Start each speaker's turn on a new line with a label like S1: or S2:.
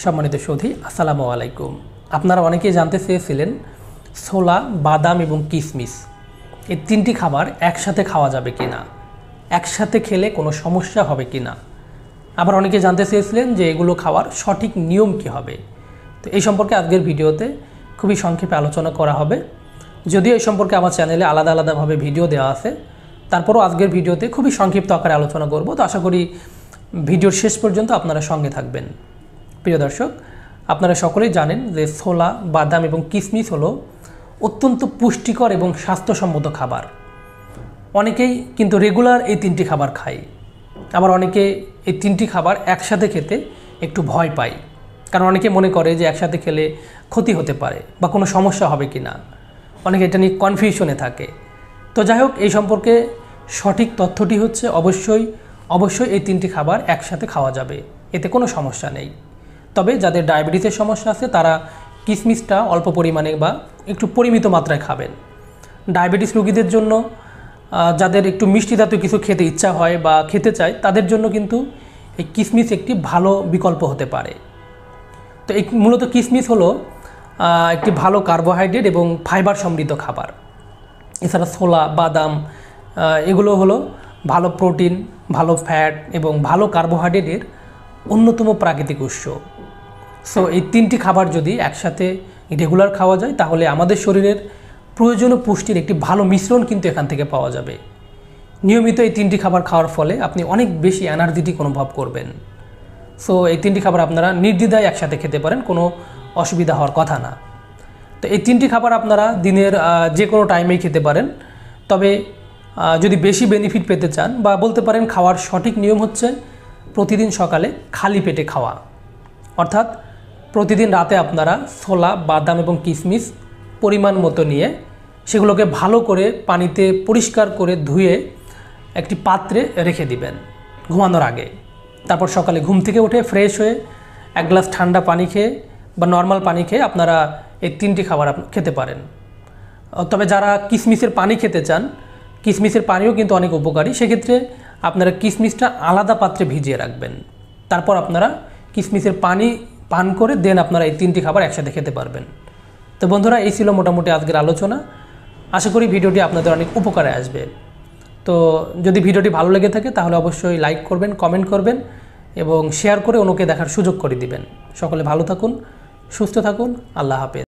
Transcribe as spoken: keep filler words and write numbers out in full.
S1: সম্মানিত সুধী, আসসালামু আলাইকুম। আপনারা অনেকেই জানতে চেয়েছিলেন ছোলা, বাদাম এবং কিশমিশ এই তিনটি খাবার একসাথে খাওয়া যাবে কি না, একসাথে খেলে কোনো সমস্যা হবে কি না। আবার অনেকে জানতে চেয়েছিলেন যে এগুলো খাওয়ার সঠিক নিয়ম কী হবে। তো এই সম্পর্কে আজকের ভিডিওতে খুবই সংক্ষেপে আলোচনা করা হবে। যদিও এই সম্পর্কে আমার চ্যানেলে আলাদা আলাদাভাবে ভিডিও দেওয়া আছে, তারপরও আজকের ভিডিওতে খুবই সংক্ষিপ্ত আকারে আলোচনা করব। তো আশা করি ভিডিওর শেষ পর্যন্ত আপনারা সঙ্গে থাকবেন। প্রিয় দর্শক, আপনারা সকলেই জানেন যে ছোলা, বাদাম এবং কিশমিশ হলো অত্যন্ত পুষ্টিকর এবং স্বাস্থ্যসম্মত খাবার। অনেকেই কিন্তু রেগুলার এই তিনটি খাবার খায়, আবার অনেকে এই তিনটি খাবার একসাথে খেতে একটু ভয় পায়, কারণ অনেকে মনে করে যে একসাথে খেলে ক্ষতি হতে পারে বা কোনো সমস্যা হবে কি না। অনেকে এটা নিয়ে কনফিউশনে থাকে। তো যাই হোক, এই সম্পর্কে সঠিক তথ্যটি হচ্ছে অবশ্যই অবশ্যই এই তিনটি খাবার একসাথে খাওয়া যাবে, এতে কোনো সমস্যা নেই। তবে যাদের ডায়াবেটিসের সমস্যা আছে তারা কিশমিশটা অল্প পরিমাণে বা একটু পরিমিত মাত্রায় খাবেন। ডায়াবেটিস রোগীদের জন্য, যাদের একটু মিষ্টি জাতীয় কিছু খেতে ইচ্ছা হয় বা খেতে চায়, তাদের জন্য কিন্তু এই কিশমিশ একটি ভালো বিকল্প হতে পারে। তো এই মূলত কিশমিশ হলো একটি ভালো কার্বোহাইড্রেট এবং ফাইবার সমৃদ্ধ খাবার। এছাড়া ছোলা, বাদাম এগুলো হলো ভালো প্রোটিন, ভালো ফ্যাট এবং ভালো কার্বোহাইড্রেটের অন্যতম প্রাকৃতিক উৎস। সো এই তিনটি খাবার যদি একসাথে রেগুলার খাওয়া যায় তাহলে আমাদের শরীরের প্রয়োজনীয় পুষ্টির একটি ভালো মিশ্রণ কিন্তু এখান থেকে পাওয়া যাবে। নিয়মিত এই তিনটি খাবার খাওয়ার ফলে আপনি অনেক বেশি এনার্জেটিক অনুভব করবেন। সো এই তিনটি খাবার আপনারা নির্দ্বিধায় একসাথে খেতে পারেন, কোনো অসুবিধা হওয়ার কথা না। তো এই তিনটি খাবার আপনারা দিনের যে কোনো টাইমেই খেতে পারেন। তবে যদি বেশি বেনিফিট পেতে চান বা বলতে পারেন খাওয়ার সঠিক নিয়ম হচ্ছে প্রতিদিন সকালে খালি পেটে খাওয়া। অর্থাৎ প্রতিদিন রাতে আপনারা ছোলা, বাদাম এবং কিশমিশ পরিমাণ মতো নিয়ে সেগুলোকে ভালো করে পানিতে পরিষ্কার করে ধুয়ে একটি পাত্রে রেখে দিবেন ঘুমানোর আগে। তারপর সকালে ঘুম থেকে উঠে ফ্রেশ হয়ে এক গ্লাস ঠান্ডা পানি খেয়ে বা নর্মাল পানি খেয়ে আপনারা এই তিনটি খাবার খেতে পারেন। তবে যারা কিশমিশের পানি খেতে চান, কিশমিশের পানিও কিন্তু অনেক উপকারী। সেক্ষেত্রে আপনারা কিশমিশটা আলাদা পাত্রে ভিজিয়ে রাখবেন, তারপর আপনারা কিশমিশের পানি পান করে দেন আপনারা এই তিনটি খাবার একসাথে খেতে পারবেন। তো বন্ধুরা, এই ছিল মোটামুটি আজকের আলোচনা। আশা করি ভিডিওটি আপনাদের অনেক উপকারে আসবে। তো যদি ভিডিওটি ভালো লেগে থাকে তাহলে অবশ্যই লাইক করবেন, কমেন্ট করবেন এবং শেয়ার করে অন্যকে দেখার সুযোগ করে দিবেন। সকলে ভালো থাকুন, সুস্থ থাকুন। আল্লাহ হাফেজ।